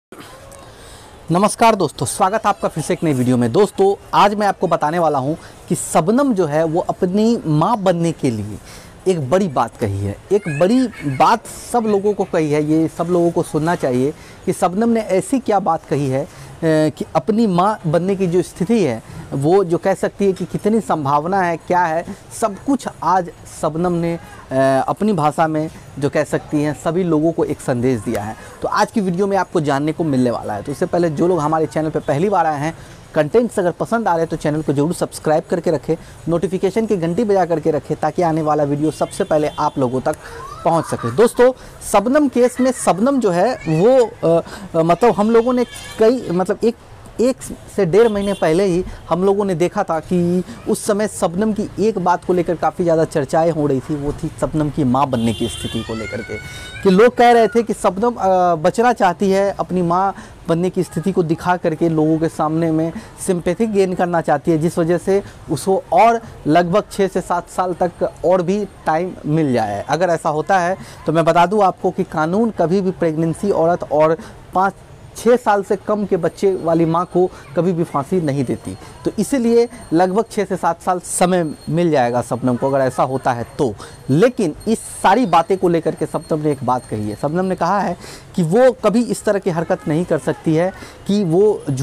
नमस्कार दोस्तों, स्वागत है आपका फिर से एक नई वीडियो में। दोस्तों आज मैं आपको बताने वाला हूं कि शबनम जो है वो अपनी माँ बनने के लिए एक बड़ी बात कही है। एक बड़ी बात सब लोगों को कही है, ये सब लोगों को सुनना चाहिए कि शबनम ने ऐसी क्या बात कही है कि अपनी माँ बनने की जो स्थिति है वो जो कह सकती है कि कितनी संभावना है, क्या है, सब कुछ आज शबनम ने अपनी भाषा में जो कह सकती हैं सभी लोगों को एक संदेश दिया है। तो आज की वीडियो में आपको जानने को मिलने वाला है। तो इससे पहले जो लोग हमारे चैनल पर पहली बार आए हैं, कंटेंट्स अगर पसंद आ रहे हैं तो चैनल को जरूर सब्सक्राइब करके रखें, नोटिफिकेशन की घंटी बजा करके रखें ताकि आने वाला वीडियो सबसे पहले आप लोगों तक पहुंच सके। दोस्तों शबनम केस में शबनम जो है वो मतलब हम लोगों ने एक से 1.5 महीने पहले ही हम लोगों ने देखा था कि उस समय शबनम की एक बात को लेकर काफ़ी ज़्यादा चर्चाएं हो रही थी। वो थी शबनम की मां बनने की स्थिति को लेकर के, कि लोग कह रहे थे कि शबनम बचना चाहती है, अपनी मां बनने की स्थिति को दिखा करके लोगों के सामने में सिंपैथी गेन करना चाहती है, जिस वजह से उसको और लगभग 6 से 7 साल तक और भी टाइम मिल जाए। अगर ऐसा होता है तो मैं बता दूं आपको कि कानून कभी भी प्रेगनेंसी औरत और 5-6 साल से कम के बच्चे वाली मां को कभी भी फांसी नहीं देती। तो इसीलिए लगभग 6 से 7 साल समय मिल जाएगा शबनम को अगर ऐसा होता है तो। लेकिन इस सारी बातें को लेकर के शबनम ने एक बात कही है। शबनम ने कहा है कि वो कभी इस तरह की हरकत नहीं कर सकती है कि वो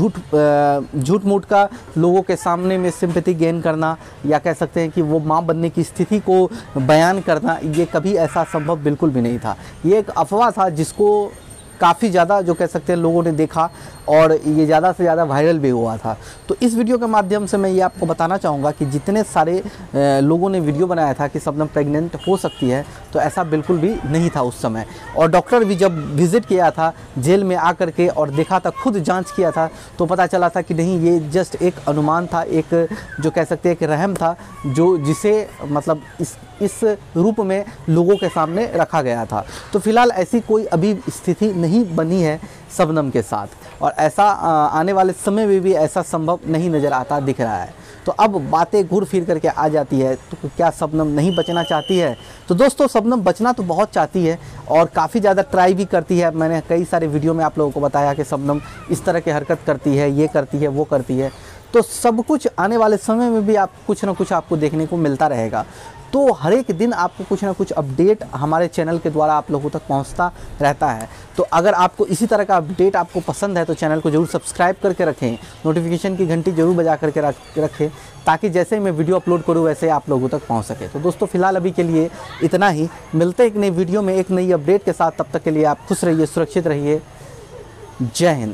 झूठ मूठ का लोगों के सामने में सिंपैथी गेन करना, या कह सकते हैं कि वो मां बनने की स्थिति को बयान करना, ये कभी ऐसा संभव बिल्कुल भी नहीं था। ये एक अफवाह था जिसको काफ़ी ज़्यादा जो कह सकते हैं लोगों ने देखा और ये ज़्यादा से ज़्यादा वायरल भी हुआ था। तो इस वीडियो के माध्यम से मैं ये आपको बताना चाहूँगा कि जितने सारे लोगों ने वीडियो बनाया था कि शबनम प्रेग्नेंट हो सकती है, तो ऐसा बिल्कुल भी नहीं था उस समय। और डॉक्टर भी जब विज़िट किया था जेल में आकर के और देखा था, खुद जांच किया था, तो पता चला था कि नहीं, ये जस्ट एक अनुमान था, एक जो कह सकते हैं एक रहम था, जो जिसे मतलब इस रूप में लोगों के सामने रखा गया था। तो फिलहाल ऐसी कोई अभी स्थिति नहीं बनी है शबनम के साथ, और ऐसा आने वाले समय में भी ऐसा संभव नहीं नज़र आता दिख रहा है। तो अब बातें घूर फिर करके आ जाती है, तो क्या शबनम नहीं बचना चाहती है? तो दोस्तों शबनम बचना तो बहुत चाहती है और काफ़ी ज़्यादा ट्राई भी करती है। मैंने कई सारे वीडियो में आप लोगों को बताया कि शबनम इस तरह की हरकत करती है, ये करती है, वो करती है। तो सब कुछ आने वाले समय में भी आप कुछ ना कुछ आपको देखने को मिलता रहेगा। तो हर एक दिन आपको कुछ ना कुछ अपडेट हमारे चैनल के द्वारा आप लोगों तक पहुंचता रहता है। तो अगर आपको इसी तरह का अपडेट आपको पसंद है तो चैनल को जरूर सब्सक्राइब करके रखें, नोटिफिकेशन की घंटी जरूर बजा करके रखें ताकि जैसे ही मैं वीडियो अपलोड करूँ वैसे आप लोगों तक पहुंच सके। तो दोस्तों फिलहाल अभी के लिए इतना ही, मिलते हैं एक नई वीडियो में एक नई अपडेट के साथ। तब तक के लिए आप खुश रहिए, सुरक्षित रहिए। जय हिंद।